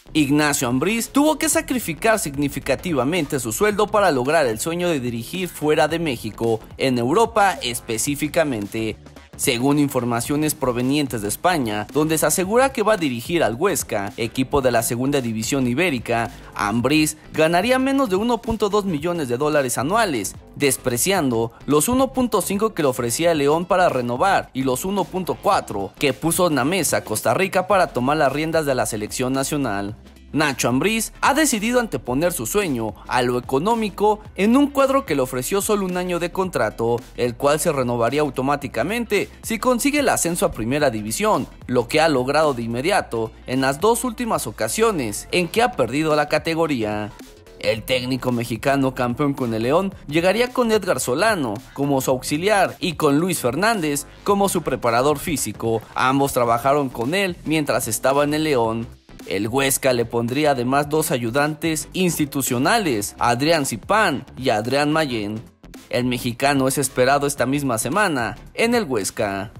Ignacio Ambriz tuvo que sacrificar significativamente su sueldo para lograr el sueño de dirigir fuera de México, en Europa específicamente. Según informaciones provenientes de España, donde se asegura que va a dirigir al Huesca, equipo de la segunda división ibérica, Ambriz ganaría menos de 1.2 millones de dólares anuales, despreciando los 1.5 que le ofrecía el León para renovar y los 1.4 que puso en la mesa Costa Rica para tomar las riendas de la selección nacional. Nacho Ambriz ha decidido anteponer su sueño a lo económico en un cuadro que le ofreció solo un año de contrato, el cual se renovaría automáticamente si consigue el ascenso a Primera División, lo que ha logrado de inmediato en las dos últimas ocasiones en que ha perdido la categoría. El técnico mexicano campeón con el León llegaría con Edgar Solano como su auxiliar y con Luis Fernández como su preparador físico. Ambos trabajaron con él mientras estaba en el León. El Huesca le pondría además dos ayudantes institucionales, Adrián Zipán y Adrián Mayén. El mexicano es esperado esta misma semana en el Huesca.